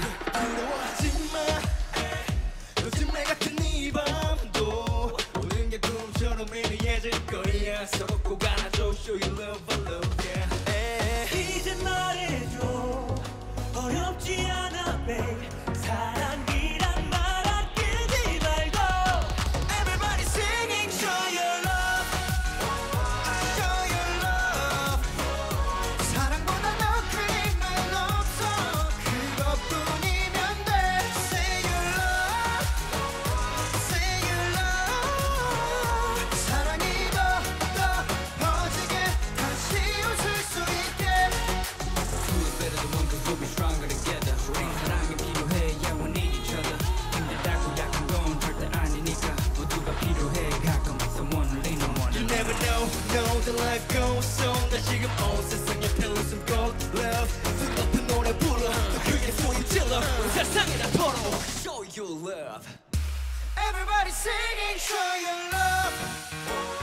두려워하지마 요즘에 같은 이 밤도 모든 게 꿈처럼 희미해질 거야 서로 꼭 안아줘 show you love I love yeah 이제 말해줘 어렵지 않아 babe 사랑이란 말 아끼지 말고 Everybody singing show your love show your love 사랑보다 더 큰 말 없어 그것뿐이면 돼 Say your love Say your love 사랑이 더 퍼지게 다시 웃을 수 있게 Who's better the one cause we'll be stronger together 우린 사랑이 필요해 yeah we need each other 힘들다고 약한 건 절대 아니니까 모두가 필요해 가끔 someone lean on one You never know the life goes on 나 지금 온 세상에 필요한 gold love 수많은 노래 불러 더 크게 소리 질러 온 세상에 다 털어 Show your love Everybody singing show your love